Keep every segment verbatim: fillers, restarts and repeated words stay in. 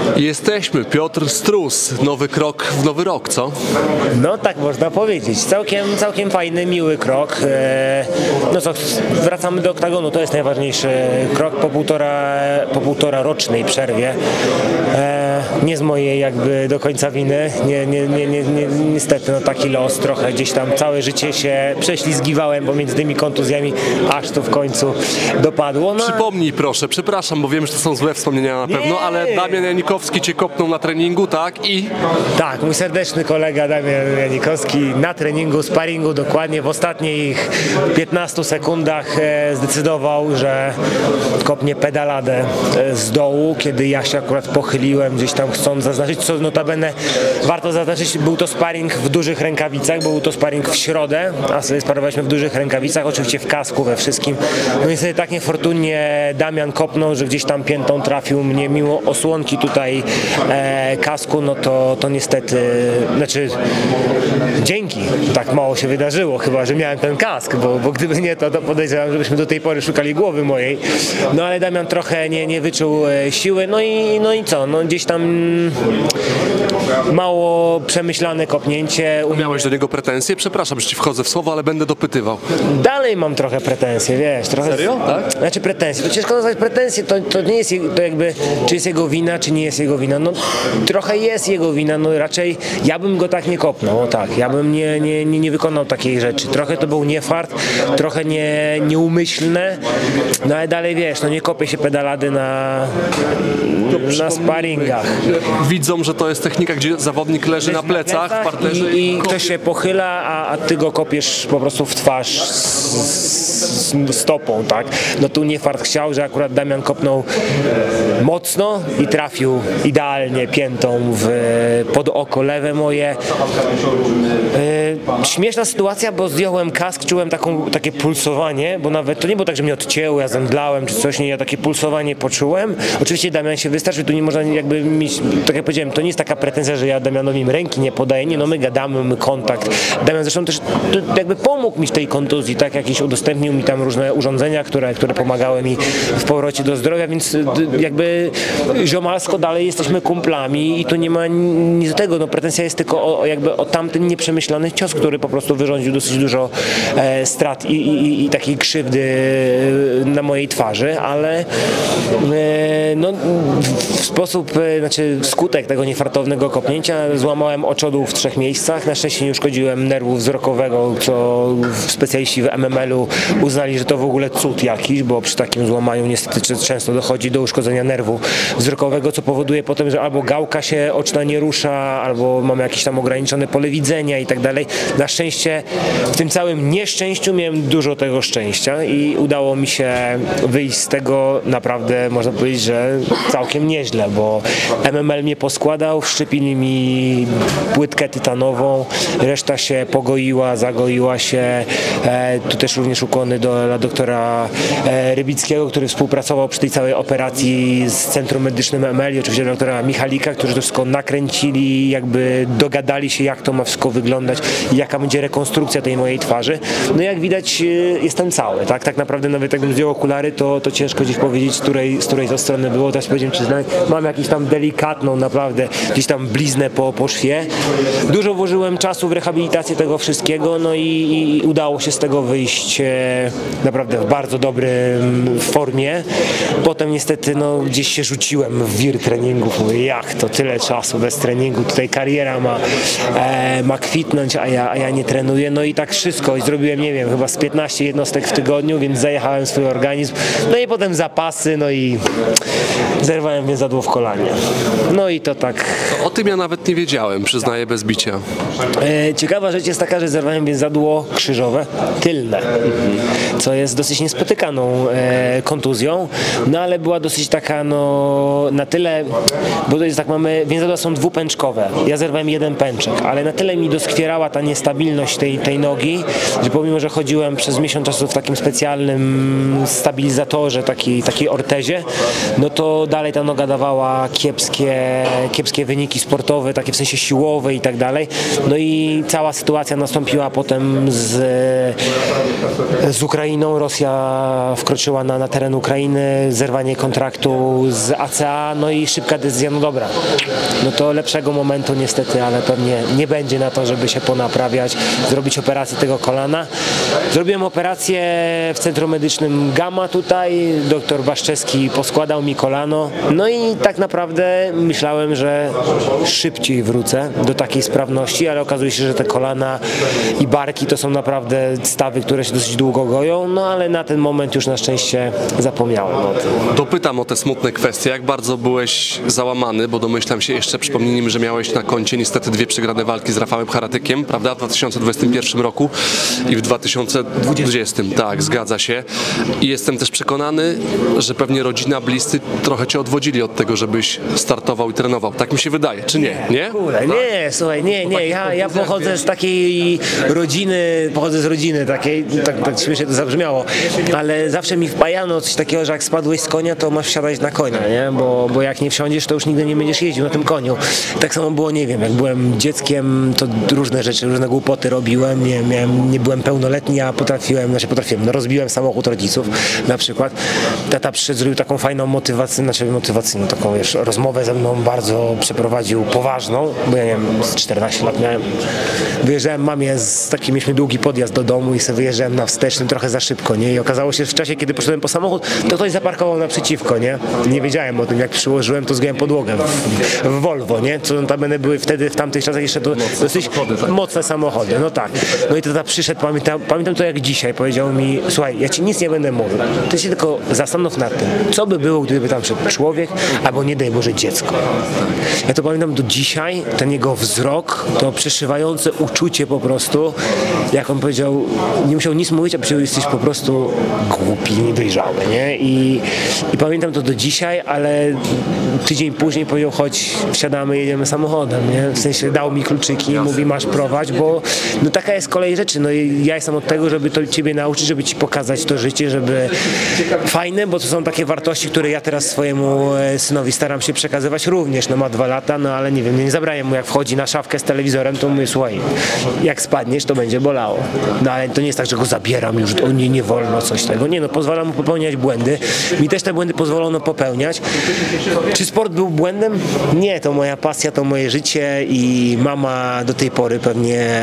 Jesteśmy, Piotr Strus, nowy krok w nowy rok, co? No tak można powiedzieć, całkiem, całkiem fajny, miły krok. No co, wracamy do oktagonu, to jest najważniejszy krok po półtora, po półtora rocznej przerwie. Nie z mojej jakby do końca winy, nie, nie, nie, nie, nie, niestety no taki los, trochę gdzieś tam całe życie się prześlizgiwałem pomiędzy tymi kontuzjami, aż to w końcu dopadło. No, Przypomnij proszę, przepraszam, bo wiem, że to są złe wspomnienia na pewno, Nie. ale Damian Janikowski cię kopnął na treningu, tak? I Tak, mój serdeczny kolega Damian Janikowski na treningu, sparingu dokładnie w ostatnich piętnastu sekundach e, zdecydował, że kopnie pedaladę e, z dołu, kiedy ja się akurat pochyliłem, gdzieś tam chcąc zaznaczyć, co notabene warto zaznaczyć, był to sparing w dużych rękawicach, był to sparing w środę, a sobie sparowaliśmy w dużych rękawicach, oczywiście w kasku, we wszystkim. No i sobie tak niefortunnie Damian kopnął, że gdzieś tam piętą trafił mnie mimo osłonki tutaj e, kasku, no to, to niestety, znaczy dzięki, tak mało się wydarzyło, chyba że miałem ten kask, bo, bo gdyby nie to, to podejrzewam, żebyśmy do tej pory szukali głowy mojej. No ale Damian trochę nie, nie wyczuł e, siły, no i, no i co, no gdzieś tam mało przemyślane kopnięcie. miałeś do niego pretensje? Przepraszam, że ci wchodzę w słowo, ale będę dopytywał. Dalej mam trochę pretensje, wiesz, trochę. Serio? Tak? Znaczy pretensje, to ciężko nazwać pretensje, to, to nie jest, to jakby, czy jest jego wina, czy nie jest jego wina, no trochę jest jego wina, no raczej ja bym go tak nie kopnął, o tak, ja bym nie, nie, nie, nie wykonał takiej rzeczy, trochę to był niefart, trochę nie, nieumyślne, no ale dalej wiesz, no nie kopie się pedalady na, na sparingach. Widzą, że to jest technika, gdzie zawodnik leży na plecach, w parterze i, i ktoś się pochyla, a, a ty go kopiesz po prostu w twarz z, z stopą, tak? No tu nie fart chciał, że akurat Damian kopnął mocno i trafił idealnie piętą w, pod oko lewe moje. Yy, śmieszna sytuacja, bo zdjąłem kask, czułem taką, takie pulsowanie, bo nawet to nie było tak, że mnie odcięło, ja zemdlałem czy coś, nie, ja takie pulsowanie poczułem. Oczywiście Damian się wystarczył, tu nie można jakby mieć, tak jak powiedziałem, to nie jest taka pretensja, że ja Damianowi ręki nie podaję, nie, no my gadamy, my kontakt. Damian zresztą też jakby pomógł mi w tej kontuzji, tak, jakiś udostępnił mi tam różne urządzenia, które, które pomagały mi w powrocie do zdrowia, więc jakby ziomalsko dalej jesteśmy kumplami i tu nie ma nic do tego, no pretensja jest tylko o, jakby o tamten nieprzemyślany cios, który po prostu wyrządził dosyć dużo e, strat i, i, i takiej krzywdy na mojej twarzy, ale e, no w sposób, e, znaczy skutek tego niefartownego kopnięcia złamałem oczodół w trzech miejscach, na szczęście nie uszkodziłem nerwu wzrokowego, co specjaliści w M M L-u uznali, że to w ogóle cud jakiś, bo przy takim złamaniu niestety często dochodzi do uszkodzenia nerwu wzrokowego, co powoduje potem, że albo gałka się oczna nie rusza, albo mamy jakieś tam ograniczone pole widzenia i tak dalej. Na szczęście w tym całym nieszczęściu miałem dużo tego szczęścia i udało mi się wyjść z tego naprawdę, można powiedzieć, że całkiem nieźle, bo M M L mnie poskładał, wszczepili mi płytkę tytanową, reszta się pogoiła, zagoiła się. E, tu też również ukłony do, dla doktora e, Rybickiego, który współpracował przy tej całej operacji z Centrum Medycznym M L i oczywiście doktora Michalika, którzy to wszystko nakręcili, jakby dogadali się, jak to ma wszystko wyglądać i jaka będzie rekonstrukcja tej mojej twarzy. No jak widać, e, jestem cały, tak? Tak naprawdę nawet jakbym zdjął okulary, to, to ciężko gdzieś powiedzieć, z której, z której to strony było. Też powiedziałem, czy znam, mam jakąś tam delikatną, naprawdę gdzieś tam bliznę po, po szwie. Dużo włożyłem czasu w rehabilitację tego wszystkiego, no i, i udało się z tego wyjść e, naprawdę w bardzo dobrym formie. Potem niestety no, gdzieś się rzuciłem w wir treningów. Mówię, jak to tyle czasu bez treningu, tutaj kariera ma, e, ma kwitnąć, a ja, a ja nie trenuję. No i tak wszystko. I zrobiłem, nie wiem, chyba z piętnaście jednostek w tygodniu, więc zajechałem swój organizm. No i potem zapasy, no i zerwałem więzadło w kolanie. No i to tak. O tym ja nawet nie wiedziałem, przyznaję bez bicia. E, ciekawa rzecz jest taka, że zerwałem więzadło krzyżowe tylne, co jest dosyć niespotykaną e, kontuzją, no ale była dosyć taka no na tyle, bo to jest tak, mamy, więzadła są dwupęczkowe, ja zerwałem jeden pęczek, ale na tyle mi doskwierała ta niestabilność tej, tej nogi, że pomimo, że chodziłem przez miesiąc czasu w takim specjalnym stabilizatorze, takiej, takiej ortezie, no to dalej ta noga dawała kiepskie kiepskie, kiepskie wyniki sportowe, takie w sensie siłowe i tak dalej. No i cała sytuacja nastąpiła potem z, z Ukrainą. Rosja wkroczyła na, na teren Ukrainy, zerwanie kontraktu z A C A, no i szybka decyzja, no dobra, no to lepszego momentu niestety, ale pewnie nie będzie na to, żeby się ponaprawiać, zrobić operację tego kolana. Zrobiłem operację w Centrum Medycznym Gamma tutaj, doktor Baszczewski poskładał mi kolano, no i tak naprawdę myślałem, że szybciej wrócę do takiej sprawności, ale okazuje się, że te kolana i barki to są naprawdę stawy, które się dosyć długo goją, no ale na ten moment już na szczęście zapomniałem o tym. Dopytam o te smutne kwestie. Jak bardzo byłeś załamany, bo domyślam się jeszcze, przypomnij mi, że miałeś na koncie niestety dwie przegrane walki z Rafałem Haratykiem, prawda, w dwa tysiące dwudziestym pierwszym roku i w dwa tysiące dwudziestym. Tak, zgadza się. I jestem też przekonany, że pewnie rodzina, bliscy trochę cię odwodzili od tego, żebyś startował i trenował. Tak mi się wydaje, czy nie? Nie? Kule, nie, słuchaj, nie, nie. Ja, ja pochodzę z takiej rodziny, pochodzę z rodziny takiej, tak, tak śmiesznie to zabrzmiało, ale zawsze mi wpajano coś takiego, że jak spadłeś z konia, to masz wsiadać na konia, nie? Bo, bo jak nie wsiądziesz, to już nigdy nie będziesz jeździł na tym koniu. Tak samo było, nie wiem, jak byłem dzieckiem, to różne rzeczy, różne głupoty robiłem, nie, miałem, nie byłem pełnoletni, a potrafiłem, znaczy potrafiłem, no rozbiłem samochód rodziców na przykład. Tata przyszedł, zrobił taką fajną motywację, znaczy motywacyjną, taką wiesz, rozmowę ze mną bardzo przeprowadził poważną, bo ja nie wiem, z czternaście lat miałem. Wyjeżdżałem mamie, z takim mieliśmy długi podjazd do domu i sobie wyjeżdżałem na wstecznym trochę za szybko, nie? I okazało się, że w czasie, kiedy poszedłem po samochód, to ktoś zaparkował naprzeciwko, nie? Nie wiedziałem o tym, jak przyłożyłem, to zgiąłem podłogę w, w Volvo, nie? Co notabene były wtedy, w tamtych czasach jeszcze to dosyć samochody, tak? mocne samochody, no tak. No i tata przyszedł, pamiętam, pamiętam to jak dzisiaj, powiedział mi, słuchaj, ja ci nic nie będę mówił, ty się tylko zastanów nad tym, co by było, gdyby tam szedł człowiek, albo nie daj Boże dziecko. Ja to pamiętam do dzisiaj, ten jego wzrok, to przeszywające uczucie po prostu, jak on powiedział, nie musiał nic mówić, a powiedział, jesteś po prostu głupi, niedojrzały, nie? I, i pamiętam to do dzisiaj, ale tydzień później powiedział, chodź, wsiadamy, jedziemy samochodem, nie? W sensie dał mi kluczyki, mówi, masz prowadź, bo no taka jest kolej rzeczy, no i ja jestem od tego, żeby to ciebie nauczyć, żeby ci pokazać to życie, żeby fajne, bo to są takie wartości, które ja teraz swojemu synowi staram się przekazywać również, no ma dwa lata, no ale nie wiem, nie zabraję mu, jak wchodzi na szafkę z telewizorem, to mówię, słuchaj, jak spadniesz, to będzie bolało. No ale to nie jest tak, że go zabieram już, o nie, nie wolno coś tego. Nie no, pozwalam mu popełniać błędy. Mi też te błędy pozwolono popełniać. Czy sport był błędem? Nie, to moja pasja, to moje życie i mama do tej pory pewnie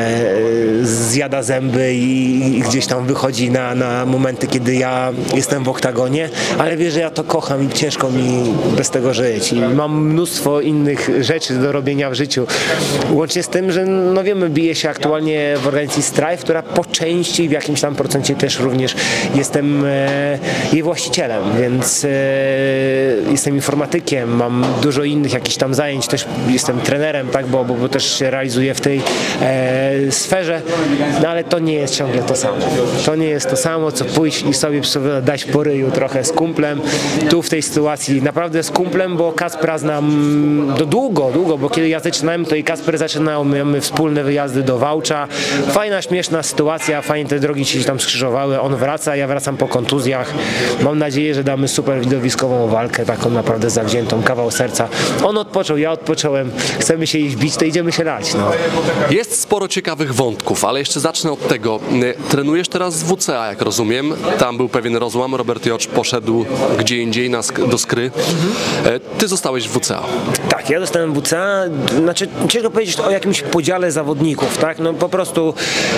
zjada zęby i gdzieś tam wychodzi na, na momenty, kiedy ja jestem w oktagonie, ale wie, że ja to kocham i ciężko mi bez tego żyć. I mam mnóstwo innych rzeczy do robienia w życiu. Łącznie z tym, że no wiemy, bije się aktualnie w organizacji Strive, która po części w jakimś tam procencie też również jestem e, jej właścicielem, więc e, jestem informatykiem, mam dużo innych jakichś tam zajęć, też jestem trenerem, tak, bo, bo, bo też się realizuję w tej e, sferze, no ale to nie jest ciągle to samo. To nie jest to samo, co pójść i sobie, sobie dać po ryju trochę z kumplem. Tu w tej sytuacji naprawdę z kumplem, bo Kacpra znam do długo, długo, bo kiedy ja zaczynałem, to i Kacper zaczynał, mamy wspólne wyjazdy do Wałcza. Fajna, śmieszna sytuacja, fajnie te drogi się tam skrzyżowały. On wraca, ja wracam po kontuzjach. Mam nadzieję, że damy super widowiskową walkę, taką naprawdę zawziętą, kawał serca. On odpoczął, ja odpocząłem, chcemy się iść bić, to idziemy się lać. No. Jest sporo ciekawych wątków, ale jeszcze zacznę od tego. Trenujesz teraz z W C A, jak rozumiem. Tam był pewien rozłam, Robert Jocz poszedł gdzie indziej na sk- do Skry. Mhm. Ty zostałeś w W C A. Tak, ja dostałem W C A, znaczy ciężko powiedzieć o jakimś podziale zawodników, tak, no po prostu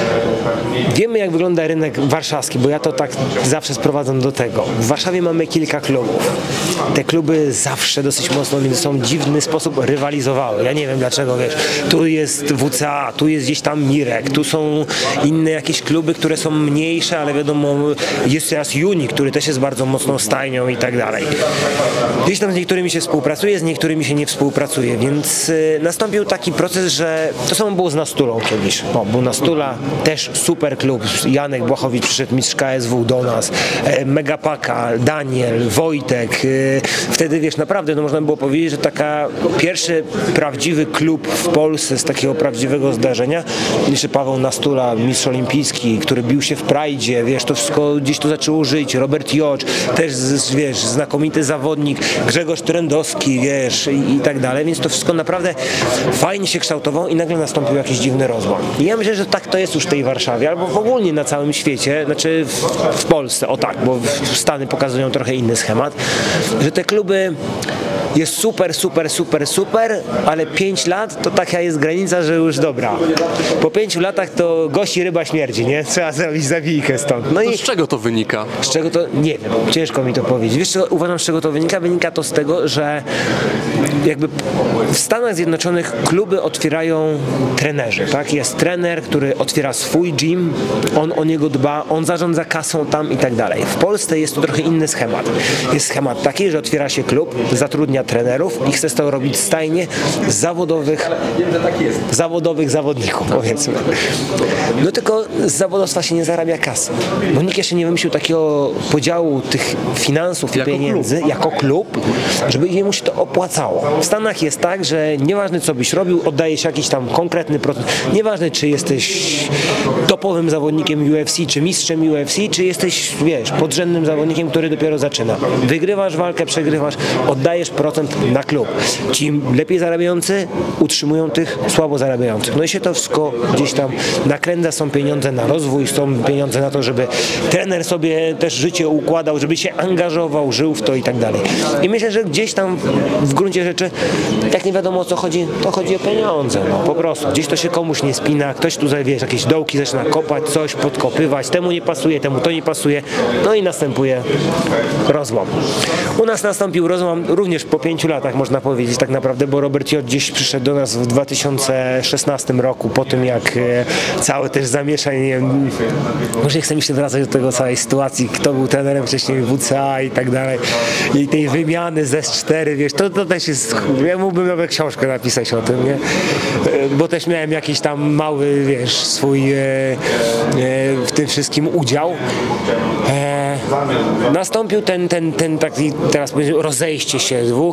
wiemy, jak wygląda rynek warszawski, bo ja to tak zawsze sprowadzam do tego. W Warszawie mamy kilka klubów. Te kluby zawsze dosyć mocno między sobą w dziwny sposób rywalizowały. Ja nie wiem dlaczego, wiesz, tu jest W C A, tu jest gdzieś tam Mirek, tu są inne jakieś kluby, które są mniejsze, ale wiadomo, jest teraz Uni, który też jest bardzo mocną stajnią i tak dalej. Gdzieś tam z niektórymi się współpracuje, z niektórymi się nie współpracuje, więc y, nastąpił taki proces, że to samo było z Nastulą kiedyś. O, był Nastula, też super klub. Janek Błachowicz przyszedł, mistrz K S W do nas, e, Megapaka, Daniel, Wojtek. Y, wtedy, wiesz, naprawdę no, można było powiedzieć, że taka pierwszy prawdziwy klub w Polsce z takiego prawdziwego zdarzenia. Jeszcze Paweł Nastula, mistrz olimpijski, który bił się w Prajdzie, wiesz, to wszystko gdzieś to zaczęło żyć. Robert Jocz, też, wiesz, znakomity zawodnik. Grzegorz Trendowski, wiesz, i, i tak dalej, więc to wszystko naprawdę fajnie się kształtowało i nagle nastąpił jakiś dziwny rozłam. I ja myślę, że tak to jest już w tej Warszawie, albo w ogóle na całym świecie, znaczy w, w Polsce, o tak, bo Stany pokazują trochę inny schemat, że te kluby jest super, super, super, super, ale pięć lat to taka jest granica, że już dobra. Po pięciu latach to gości ryba śmierdzi, nie? Trzeba zrobić zawijkę stąd. No To i z czego to wynika? z czego to? Nie wiem, ciężko mi to powiedzieć. Wiesz co, uważam, z czego to wynika? Wynika to z tego, że jakby w Stanach Zjednoczonych kluby otwierają trenerzy, tak? Jest trener, który otwiera swój gym, on o niego dba, on zarządza kasą tam i tak dalej. W Polsce jest to trochę inny schemat. Jest schemat taki, że otwiera się klub, zatrudnia trenerów i chce z tego robić stajnie zawodowych, zawodowych zawodników, powiedzmy. No tylko z zawodowstwa się nie zarabia kasy, bo nikt jeszcze nie wymyślił takiego podziału tych finansów i Jako pieniędzy klub. jako klub, żeby jemu się to opłacało. W Stanach jest tak, że nieważne co byś robił, oddajesz jakiś tam konkretny procent. Nieważne czy jesteś topowym zawodnikiem U F C, czy mistrzem U F C, czy jesteś, wiesz, podrzędnym zawodnikiem, który dopiero zaczyna. Wygrywasz walkę, przegrywasz, oddajesz procent na klub. Ci lepiej zarabiający utrzymują tych słabo zarabiających. No i się to wszystko gdzieś tam nakręca, są pieniądze na rozwój, są pieniądze na to, żeby trener sobie też życie układał, żeby się angażował, żył w to i tak dalej. I myślę, że gdzieś tam w gruncie rzeczy, jak nie wiadomo o co chodzi, to chodzi o pieniądze, no po prostu. Gdzieś to się komuś nie spina, ktoś tu, wiesz, jakieś dołki zaczyna kopać, coś podkopywać, temu nie pasuje, temu to nie pasuje, no i następuje rozłam. U nas nastąpił rozłam również po pięciu latach, można powiedzieć tak naprawdę, bo Robert J. gdzieś przyszedł do nas w dwa tysiące szesnastym roku, po tym jak e, całe też zamieszanie, może nie chcę mi się wracać do tego całej sytuacji, kto był trenerem wcześniej W C A i tak dalej, i tej wymiany z S cztery, wiesz, to, to też jest, ja mógłbym nawet książkę napisać o tym, nie? E, bo też miałem jakiś tam mały, wiesz, swój e, e, w tym wszystkim udział. E, nastąpił ten, ten, ten taki, teraz powiedzmy, rozejście się dwóch.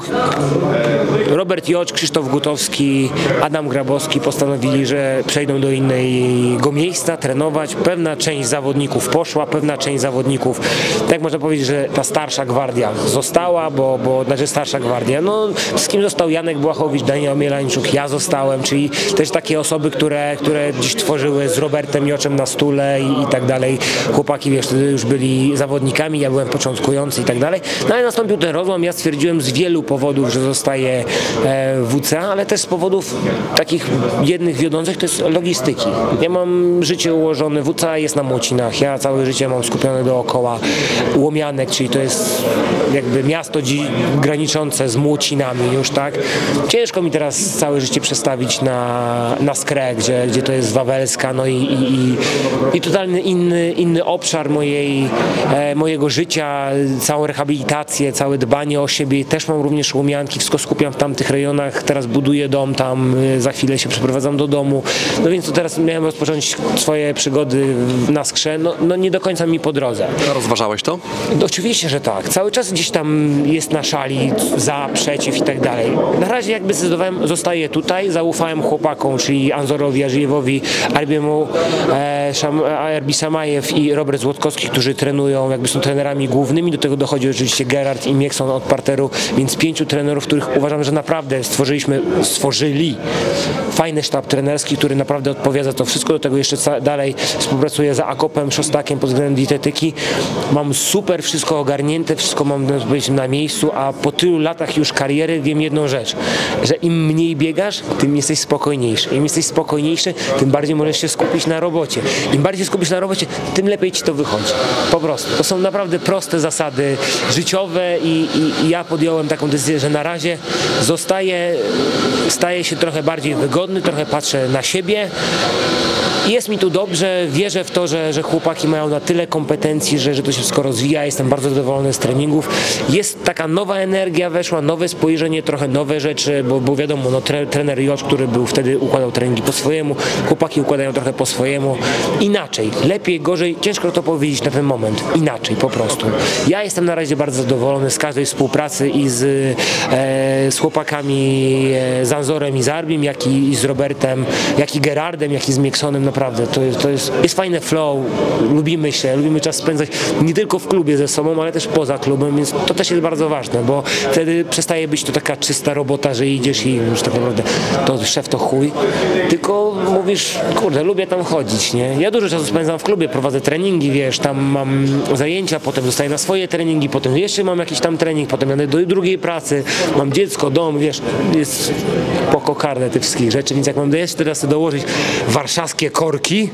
Robert J., Krzysztof Gutowski, Adam Grabowski postanowili, że przejdą do innego miejsca, trenować. Pewna część zawodników poszła, pewna część zawodników, tak można powiedzieć, że ta starsza gwardia została, bo, bo znaczy starsza gwardia, no z kim został Janek Błachowicz, Daniel Mielańczuk, ja zostałem, czyli też takie osoby, które, które dziś tworzyły z Robertem Joczem na stule i, i tak dalej. Chłopaki, wiesz, wtedy już byli zawodnikami, ja byłem początkujący i tak dalej. No ale nastąpił ten rozłam, ja stwierdziłem z wielu powodów, że zostaje w W C A, ale też z powodów takich jednych wiodących, to jest logistyki. Ja mam życie ułożone, W C A jest na Młocinach, ja całe życie mam skupione dookoła Łomianek, czyli to jest jakby miasto graniczące z Młocinami już, tak. Ciężko mi teraz całe życie przestawić na, na Skrę, gdzie, gdzie to jest Wawelska, no i, i, i, i totalny inny, inny obszar mojej, e, mojego życia, całą rehabilitację, całe dbanie o siebie, też mam również Łomianki, wszystko skupiam w tamtych rejonach, teraz buduję dom tam, za chwilę się przeprowadzam do domu, no więc to teraz miałem rozpocząć swoje przygody na Skrze, no, no nie do końca mi po drodze. A rozważałeś to? No, oczywiście, że tak. Cały czas gdzieś tam jest na szali za, przeciw i tak dalej. Na razie jakby zdecydowałem, zostaję tutaj, zaufałem chłopakom, czyli Anzorowi Ażyjewowi, Arbiemu e, Arbi Samajew i Robert Złotkowski, którzy trenują, jakby są trenerami głównymi, do tego dochodzi oczywiście Gerard i Miekson od parteru, więc pięciu trenerów, których uważam, że naprawdę stworzyliśmy, stworzyli fajny sztab trenerski, który naprawdę odpowiada za to wszystko, do tego jeszcze dalej współpracuję z Akopem Szostakiem pod względem dietetyki. Mam super wszystko ogarnięte, wszystko mam na miejscu, a po tylu latach już kariery wiem jedną rzecz, że im mniej biegasz, tym jesteś spokojniejszy. Im jesteś spokojniejszy, tym bardziej możesz się skupić na robocie. Im bardziej skupisz na robocie, tym lepiej ci to wychodzi. Po prostu. To są naprawdę proste zasady życiowe i, i, i ja podjąłem taką decyzję, że na razie zostaję, staję się trochę bardziej wygodny, trochę patrzę na siebie. Jest mi tu dobrze, wierzę w to, że, że chłopaki mają na tyle kompetencji, że, że to się wszystko rozwija, jestem bardzo zadowolony z treningów. Jest taka nowa energia weszła, nowe spojrzenie, trochę nowe rzeczy, bo, bo wiadomo, no, tre, trener J, który był wtedy, układał treningi po swojemu, chłopaki układają trochę po swojemu. Inaczej, lepiej, gorzej, ciężko to powiedzieć na ten moment. Inaczej po prostu. Ja jestem na razie bardzo zadowolony z każdej współpracy i z, e, z chłopakami, e, z Anzorem i z Arbim, jak i, i z Robertem, jak i Gerardem, jak i z Mieksonem. naprawdę, to jest, to jest, jest fajne flow, lubimy się, lubimy czas spędzać nie tylko w klubie ze sobą, ale też poza klubem, więc to też jest bardzo ważne, bo wtedy przestaje być to taka czysta robota, że idziesz i już tak naprawdę to szef to chuj, tylko mówisz, kurde, lubię tam chodzić, nie? Ja dużo czasu spędzam w klubie, prowadzę treningi, wiesz, tam mam zajęcia, potem zostaję na swoje treningi, potem jeszcze mam jakiś tam trening, potem jadę do drugiej pracy, mam dziecko, dom, wiesz, jest pokokarne tych wszystkich rzeczy, więc jak mam jeszcze teraz dołożyć warszawskie korki,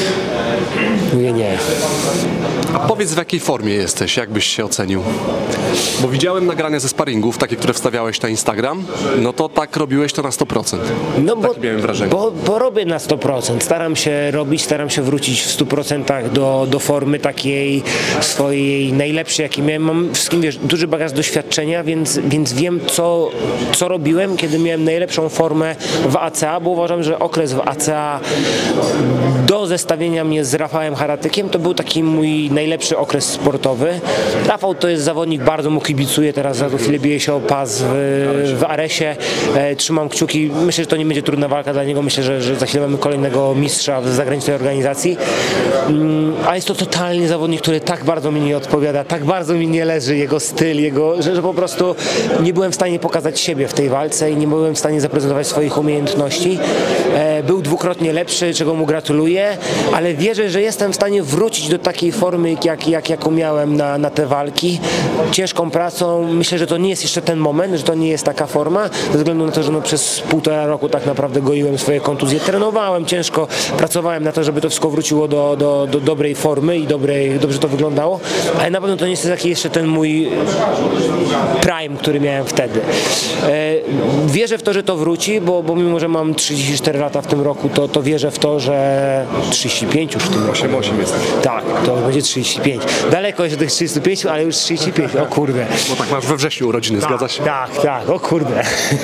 mówię nie. A powiedz, w jakiej formie jesteś, jak byś się ocenił? Bo widziałem nagrania ze sparingów, takie, które wstawiałeś na Instagram, no to tak robiłeś to na sto procent. No bo, Takie miałem wrażenie. bo, bo robię na sto procent, staram się robić, staram się wrócić w stu procentach do, do formy takiej swojej najlepszej, jakiej miałem. Mam wszystkim, wiesz, duży bagaż doświadczenia, więc, więc wiem, co, co robiłem, kiedy miałem najlepszą formę w A C A, bo uważam, że okres w A C A do zestawienia mnie z Rafałem Haratykiem to był taki mój najlepszy okres sportowy. Rafał to jest zawodnik, bardzo mu kibicuję, teraz za chwilę bije się o pas w, w Aresie, e, trzymam kciuki, myślę, że to nie będzie trudna walka dla niego, myślę, że, że za chwilę mamy kolejnego mistrza w zagranicznej organizacji, mm, a jest to totalnie zawodnik, który tak bardzo mi nie odpowiada, tak bardzo mi nie leży jego styl, jego, że, że po prostu nie byłem w stanie pokazać siebie w tej walce i nie byłem w stanie zaprezentować swoich umiejętności. E, był dwukrotnie lepszy, czego mu gratuluję, ale wierzę, że jestem w stanie wrócić do takiej formy, jak, jak, jaką miałem na, na te walki. Ciężką pracą, myślę, że to nie jest jeszcze ten moment, że to nie jest taka forma, ze względu na to, że no przez półtora roku tak naprawdę goiłem swoje kontuzje, trenowałem ciężko, pracowałem na to, żeby to wszystko wróciło do, do, do dobrej formy i dobrej, dobrze to wyglądało, ale na pewno to nie jest taki jeszcze ten mój prime, który miałem wtedy. E, wierzę w to, że to wróci, bo, bo mimo, że mam trzydzieści cztery lata w tym roku, to, to wierzę w to, że trzydzieści pięć już w tym roku. osiem osiem jesteś. Tak, to będzie trzydzieści pięć. Daleko jeszcze tych trzydziestu pięciu, ale już trzydzieści pięć, o kurde. Bo tak masz we wrześniu urodziny, Tak, zgadza się? tak, tak, o kurde.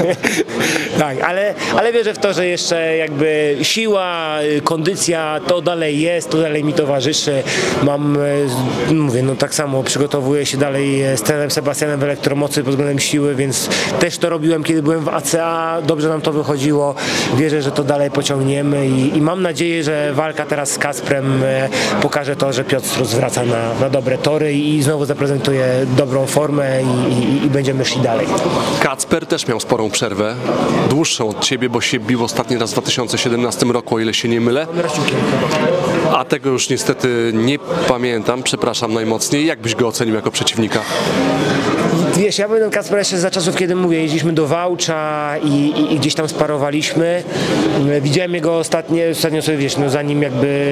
Tak, ale, ale wierzę w to, że jeszcze jakby siła, kondycja, to dalej jest, to dalej mi towarzyszy. Mam, e, mówię, no tak samo przygotowuję się dalej z trenerem Sebastianem w elektromocy pod względem siły, więc też to robiłem, kiedy byłem w A C A, dobrze nam to wychodziło. Wierzę, że to dalej pociągniemy i, i mam nadzieję, że walka teraz z Kacprem e, pokaże to, że Piotr Strus wraca na, na dobre tory i znowu zaprezentuje dobrą formę i, i, i będziemy szli dalej. Kacper też miał sporą przerwę, dłuższą od ciebie, bo się bił ostatni raz w dwa tysiące siedemnastym roku, o ile się nie mylę. A tego już niestety nie pamiętam, przepraszam najmocniej. Jak byś go ocenił jako przeciwnika? Wiesz, ja byłem Kacpra jeszcze za czasów, kiedy mówię, jeździliśmy do Wałcza i, i, i gdzieś tam sparowaliśmy. Widziałem jego ostatnie, ostatnio sobie, wiesz, no zanim jakby,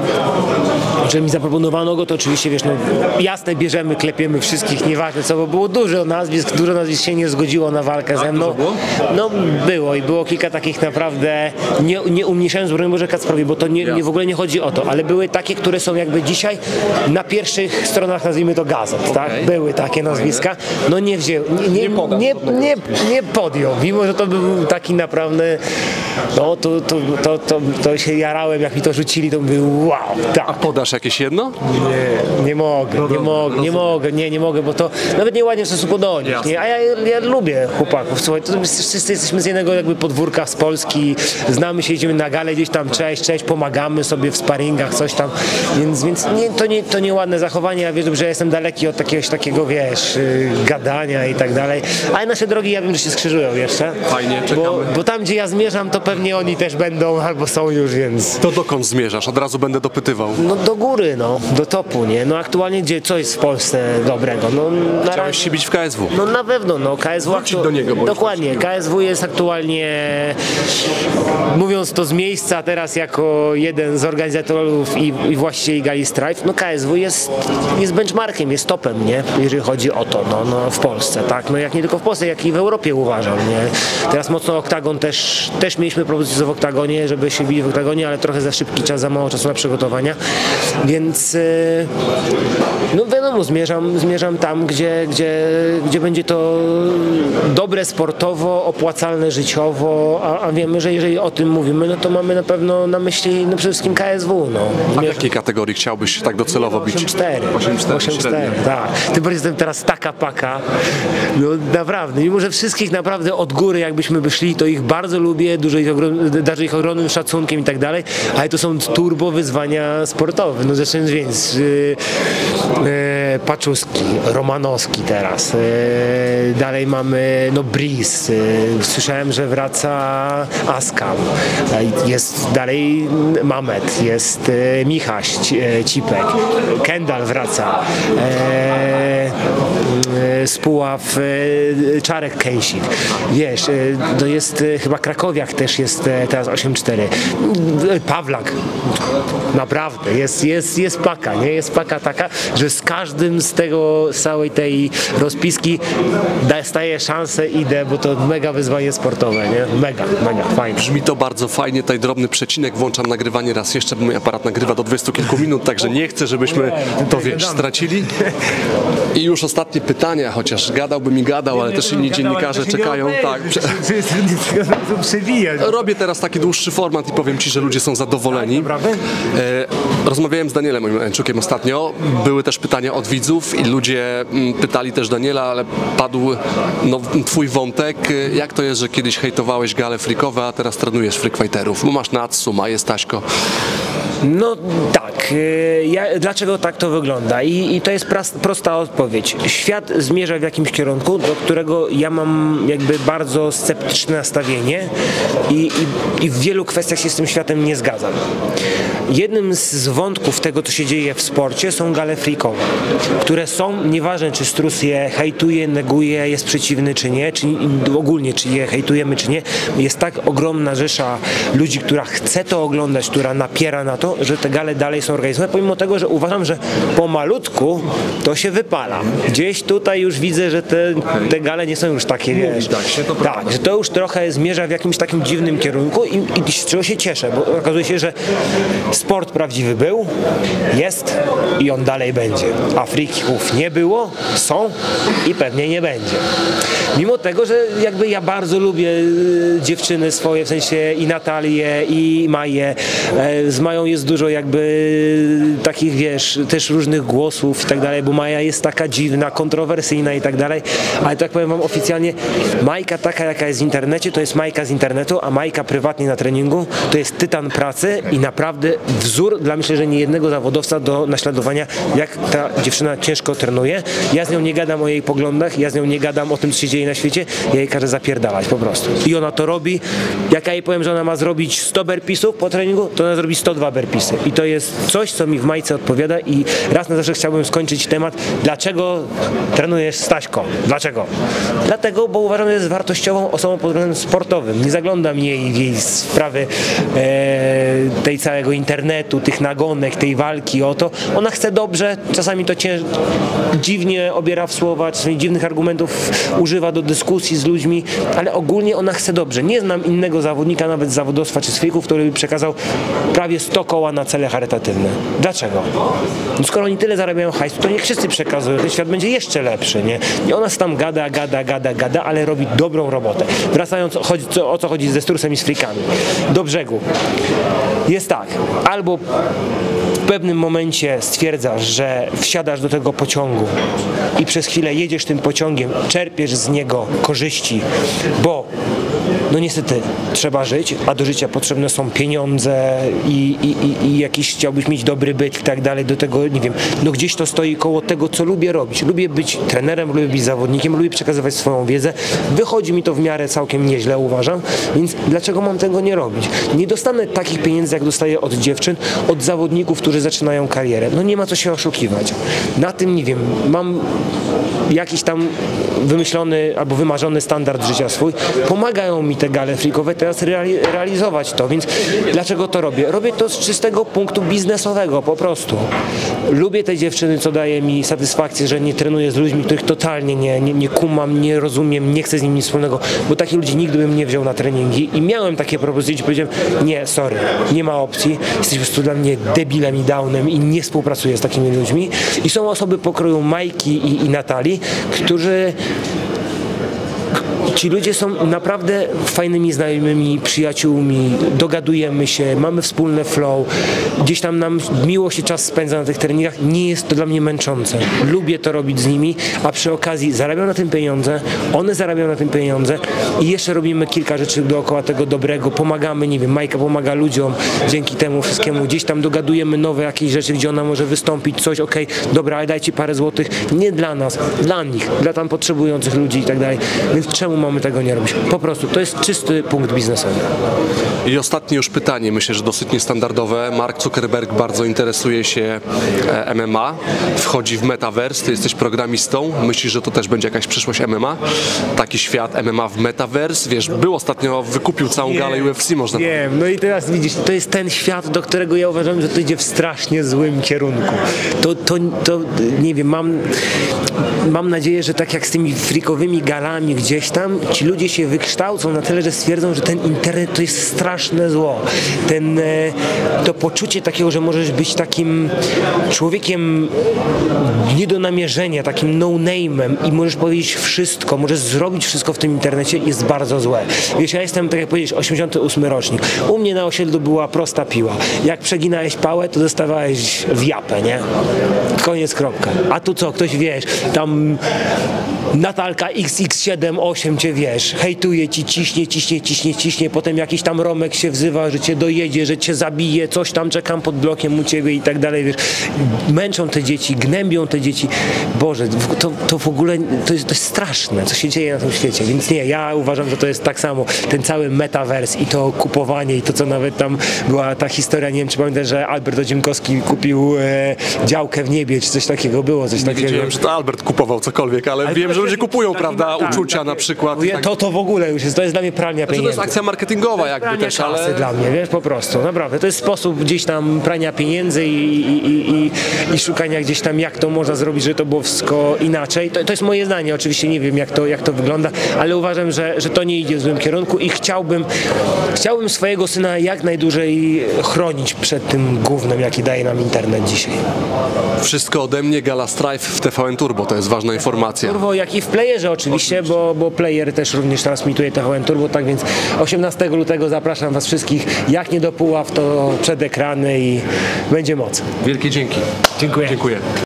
że mi zaproponowano go, to oczywiście, wiesz, no jasne, bierzemy, klepiemy wszystkich, nieważne co, bo było dużo nazwisk, dużo nazwisk się nie zgodziło na walkę ze mną. No było i było kilka takich naprawdę, nie, nie umniejszając broń Boże Kacprowi, bo to nie, nie w ogóle nie chodzi o to, ale były takie, które są jakby dzisiaj na pierwszych stronach, nazwijmy to gazet, tak? Były takie nazwiska. No nie wziął, nie, nie, nie, nie, nie podjął, mimo że to był taki naprawdę, no to, to, to, to, to się jarałem, jak mi to rzucili, to mówię wow, tak. Podasz jakieś jedno? Nie, nie mogę, nie mogę, nie mogę, nie, nie mogę, bo to nawet nie ładnie w stosunku do nich, nie? A ja, ja lubię chłopaków, słuchaj, to wszyscy jesteśmy z jednego jakby podwórka z Polski, znamy się, idziemy na galę gdzieś tam, cześć, cześć, pomagamy sobie w sparingach, coś tam, więc, więc nie, to, nie, to nie ładne zachowanie, ja wiem, że jestem daleki od jakiegoś takiego, wiesz, gadania i tak dalej, ale nasze drogi, ja wiem, że się skrzyżują jeszcze. Fajnie, czekamy. Bo, bo tam, gdzie ja zmierzam, to pewnie oni też będą albo są już, więc... To dokąd zmierzasz? Od razu będę dopytywał. No do góry, no, do topu, nie? No aktualnie gdzie, co jest w Polsce dobrego? No, na Chciałeś się bić w K S W. No na pewno, no K S W Wrócić do niego, bo dokładnie, K S W jest aktualnie, mówiąc to z miejsca teraz jako jeden z organizatorów i, i właścicieli gali Strife, no K S W jest, jest benchmarkiem, jest topem, nie? Jeżeli chodzi o to, no, no w Polsce, tak? No jak nie tylko w Polsce, jak i w Europie uważam, nie? Teraz mocno Oktagon też, też mieliśmy propozycję w Oktagonie, żeby się bić w Oktagonie, ale trochę za szybki czas, za mało czasu na przygotowania, więc yy, No wiadomo, zmierzam, zmierzam tam, gdzie, gdzie, gdzie będzie to dobre sportowo, opłacalne życiowo, a, a wiemy, że jeżeli o tym mówimy, no to mamy na pewno na myśli no przede wszystkim K S W. No. A w jakiej kategorii chciałbyś tak docelowo bić? osiem cztery. osiem cztery, tak. Tym bardziej jestem teraz taka paka. No naprawdę, mimo że wszystkich naprawdę od góry jakbyśmy by szli, to ich bardzo lubię, dużo ich ogrom, darzę ich ogromnym szacunkiem i tak dalej, ale to są turbo wyzwania sportowe. No zresztą więc yy, yy, Paczuski, Romanowski teraz. Yy, dalej mamy no Breeze. Yy, słyszałem, że wraca Askam. Yy, jest dalej Mamet, jest yy, Michaś yy, Cipek. Kendall wraca. Yy, yy, Spuław, yy, Czarek Kęsik. Wiesz, yy, to jest yy, chyba Krakowiak też jest yy, teraz osiem cztery. Yy, Pawlak. Naprawdę, jest, jest, jest paka, nie? Jest paka taka, że z każdym z tego, z całej tej rozpiski daje szansę, idę, bo to mega wyzwanie sportowe, nie? Mega, mega, fajnie. Brzmi to bardzo fajnie, tutaj drobny przecinek, włączam nagrywanie raz jeszcze, bo mój aparat nagrywa do dwudziestu kilku minut, także nie chcę, żebyśmy to, wiesz, stracili. I już ostatnie pytania, chociaż gadałbym i gadał, ale też inni dziennikarze czekają. Tak, robię teraz taki dłuższy format i powiem Ci, że ludzie są zadowoleni. Rozmawiałem z Danielem Męczukiem ostatnio, były też pytania od widzów i ludzie pytali też Daniela, ale padł no, twój wątek, jak to jest, że kiedyś hejtowałeś gale freakowe, a teraz trenujesz freakfighterów, bo masz Natsu, ma jest Taśko. No tak, ja, dlaczego tak to wygląda? I, i to jest pras, prosta odpowiedź. Świat zmierza w jakimś kierunku, do którego ja mam jakby bardzo sceptyczne nastawienie i, i, i w wielu kwestiach się z tym światem nie zgadzam. Jednym z wątków tego, co się dzieje w sporcie, są gale freakowe, które są, nieważne czy Strus je hejtuje, neguje, jest przeciwny czy nie, czy ogólnie czy je hejtujemy czy nie, jest tak ogromna rzesza ludzi, która chce to oglądać, która napiera na to, że te gale dalej są organizowane, pomimo tego, że uważam, że pomalutku to się wypala. Gdzieś tutaj już widzę, że te, te gale nie są już takie, wiesz, tak, że to już trochę zmierza w jakimś takim dziwnym kierunku i, i z czego się cieszę, bo okazuje się, że sport prawdziwy był, jest i on dalej będzie. A freaków nie było, są i pewnie nie będzie. Mimo tego, że jakby ja bardzo lubię dziewczyny swoje, w sensie i Natalię, i Maję. Z Mają jest dużo jakby takich, wiesz, też różnych głosów i tak dalej, bo Maja jest taka dziwna, kontrowersyjna i tak dalej, ale tak powiem wam oficjalnie, Majka taka, jaka jest w internecie, to jest Majka z internetu, a Majka prywatnie na treningu to jest tytan pracy i naprawdę wzór dla, myślę, że nie jednego zawodowca do naśladowania, jak ta dziewczyna ciężko trenuje. Ja z nią nie gadam o jej poglądach, ja z nią nie gadam o tym, co się dzieje na świecie, ja jej każę zapierdalać po prostu. I ona to robi. Jak ja jej powiem, że ona ma zrobić sto burpeesów po treningu, to ona zrobi sto dwa burpeesy. I to jest coś, co mi w Majce odpowiada i raz na zawsze chciałbym skończyć temat, dlaczego trenujesz z Taśką? Dlaczego? Dlatego, bo uważam, że jest wartościową osobą pod względem sportowym. Nie zaglądam jej w jej sprawy e, tej całego internetu, tych nagonek, tej walki o to. Ona chce dobrze, czasami to cię dziwnie obiera w słowa, czasami dziwnych argumentów używa do dyskusji z ludźmi, ale ogólnie ona chce dobrze. Nie znam innego zawodnika, nawet z zawodowstwa czy z freaków, który by przekazał prawie sto koła na cele charytatywne. Dlaczego? No skoro oni tyle zarabiają hajsu, to niech wszyscy przekazują, ten świat będzie jeszcze lepszy, nie? I ona tam gada, gada, gada, gada, ale robi dobrą robotę. Wracając, chodzi, co, o co chodzi ze Strusem i z freakami. Do brzegu. Jest tak, albo w pewnym momencie stwierdzasz, że wsiadasz do tego pociągu i przez chwilę jedziesz tym pociągiem, czerpiesz z niego korzyści, bo no niestety trzeba żyć, a do życia potrzebne są pieniądze i, i, i, i jakiś chciałbyś mieć dobry byt i tak dalej, do tego nie wiem, no gdzieś to stoi koło tego, co lubię robić. Lubię być trenerem, lubię być zawodnikiem, lubię przekazywać swoją wiedzę. Wychodzi mi to w miarę całkiem nieźle, uważam, więc dlaczego mam tego nie robić? Nie dostanę takich pieniędzy, jak dostaję od dziewczyn, od zawodników, którzy zaczynają karierę. No nie ma co się oszukiwać. Na tym, nie wiem, mam jakiś tam wymyślony albo wymarzony standard życia swój. Pomagają mi te gale freakowe, teraz reali realizować to, więc dlaczego to robię? Robię to z czystego punktu biznesowego po prostu. Lubię te dziewczyny, co daje mi satysfakcję, że nie trenuję z ludźmi, których totalnie nie, nie, nie kumam, nie rozumiem, nie chcę z nimi nic wspólnego, bo takich ludzi nigdy bym nie wziął na treningi i miałem takie propozycje i powiedziałem, nie, sorry, nie ma opcji, jesteś po prostu dla mnie debilem i downem i nie współpracuję z takimi ludźmi. I są osoby pokroju Majki i, i Natalii, którzy ci ludzie są naprawdę fajnymi znajomymi, przyjaciółmi, dogadujemy się, mamy wspólny flow, gdzieś tam nam miło się czas spędza na tych treningach, nie jest to dla mnie męczące. Lubię to robić z nimi, a przy okazji zarabiam na tym pieniądze, one zarabiają na tym pieniądze i jeszcze robimy kilka rzeczy dookoła tego dobrego, pomagamy, nie wiem, Majka pomaga ludziom dzięki temu wszystkiemu, gdzieś tam dogadujemy nowe jakieś rzeczy, gdzie ona może wystąpić, coś, okej, okay, dobra, ale dajcie parę złotych, nie dla nas, dla nich, dla tam potrzebujących ludzi i tak dalej, więc czemu mamy tego nie robić? Po prostu, to jest czysty punkt biznesowy. I ostatnie już pytanie, myślę, że dosyć niestandardowe. Mark Zuckerberg bardzo interesuje się M M A, wchodzi w Metaverse, ty jesteś programistą, myślisz, że to też będzie jakaś przyszłość M M A? Taki świat M M A w Metaverse, wiesz, był ostatnio, wykupił całą Nie, galę U F C, można powiedzieć. Wiem, no i teraz widzisz, to jest ten świat, do którego ja uważam, że to idzie w strasznie złym kierunku. To, to, to nie wiem, mam, mam nadzieję, że tak jak z tymi freakowymi galami gdzieś tam, ci ludzie się wykształcą na tyle, że stwierdzą, że ten internet to jest straszne zło. Ten, to poczucie takiego, że możesz być takim człowiekiem nie do namierzenia, takim no-name'em i możesz powiedzieć wszystko, możesz zrobić wszystko w tym internecie, jest bardzo złe. Wiesz, ja jestem, tak jak powiedzieć, osiemdziesiąty ósmy rocznik. U mnie na osiedlu była prosta piła. Jak przeginałeś pałę, to dostawałeś w japę, nie? Koniec, kropka. A tu co, ktoś, wiesz, tam Natalka X X siedem osiem cię, wiesz, hejtuje ci, ciśnie, ciśnie, ciśnie, ciśnie, potem jakiś tam Romek się wzywa, że cię dojedzie, że cię zabije, coś tam, czekam pod blokiem u ciebie i tak dalej, wiesz. Męczą te dzieci, gnębią te dzieci. Boże, to, to w ogóle, to jest, to jest straszne, co się dzieje na tym świecie, więc nie, ja uważam, że to jest tak samo, ten cały metaverse i to kupowanie i to, co nawet tam była ta historia, nie wiem, czy pamiętasz, że Albert Odziemkowski kupił e, działkę w niebie, czy coś takiego było, coś Nie takiego. wiedziałem, że to Albert kupował cokolwiek, ale, ale wiem, że ludzie kupują, prawda, tak, uczucia tak, na przykład. Mówię, tak. to, to w ogóle już jest, to jest dla mnie pralnia znaczy, pieniędzy. to jest akcja marketingowa jakby też, ale... kasy dla mnie, wiesz, po prostu, naprawdę. To jest sposób gdzieś tam prania pieniędzy i, i, i, i, i szukania gdzieś tam, jak to można zrobić, żeby to było wszystko inaczej. To, to jest moje zdanie, oczywiście nie wiem, jak to, jak to wygląda, ale uważam, że, że to nie idzie w złym kierunku i chciałbym, chciałbym swojego syna jak najdłużej chronić przed tym gównem, jaki daje nam internet dzisiaj. Wszystko ode mnie, Gala Strife w T V N Turbo, to jest ważna informacja. Turbo, jak i w playerze oczywiście, bo, bo player też również transmituje T V N Turbo, tak więc osiemnastego lutego zapraszam was wszystkich, jak nie do Puław, to przed ekrany i będzie moc. Wielkie dzięki. Dziękuję. Dziękuję.